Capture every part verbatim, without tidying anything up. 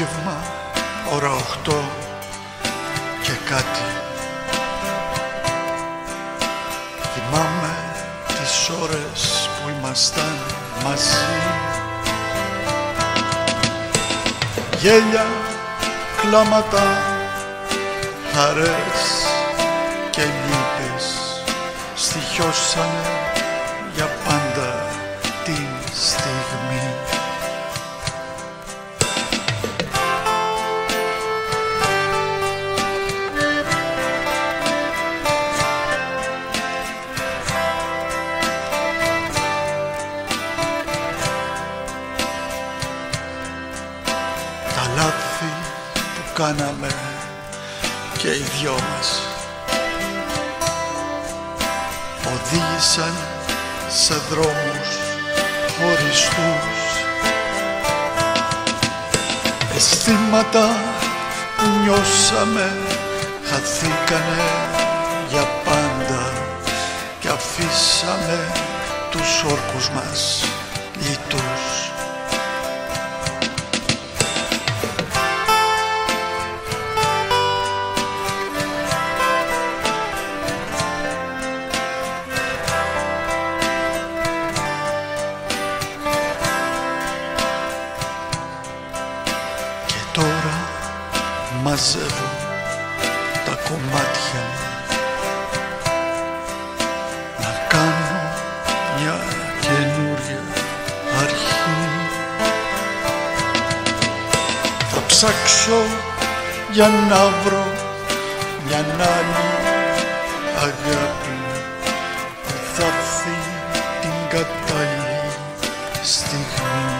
Απόγευμα, ώρα οκτώ και κάτι. Θυμάμαι τις ώρες που ήμασταν μαζί. Γέλια, κλάματα, χαρές και λύπες στοιχειώσανε για πάντα την στιγμή. Τα λάθη που κάναμε και οι δυο μας οδήγησαν σε δρόμους χωριστούς. Αισθήματα που νοιώσαμε χαθήκανε για πάντα και αφήσαμε τους όρκους μας λυτούς. Τώρα μαζεύω τα κομμάτια μου να κάνω μια καινούρια αρχή. Θα ψάξω για να βρω μια άλλη αγάπη που θα έρθει την κατάλληλη στιγμή.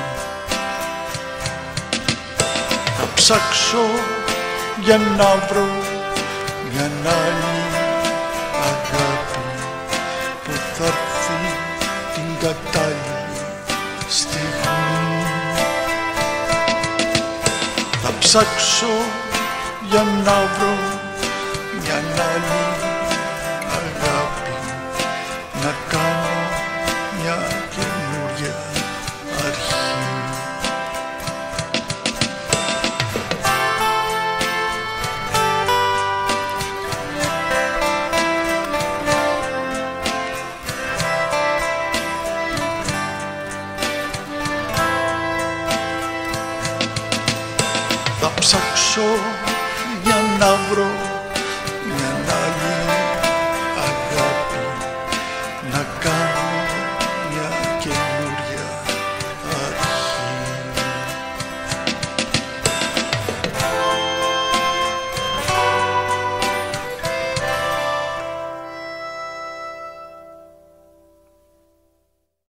Θα ψάξω για να βρω μια άλλη αγάπη που θα έρθει την κατάλληλη στιγμή. Θα ψάξω για να βρω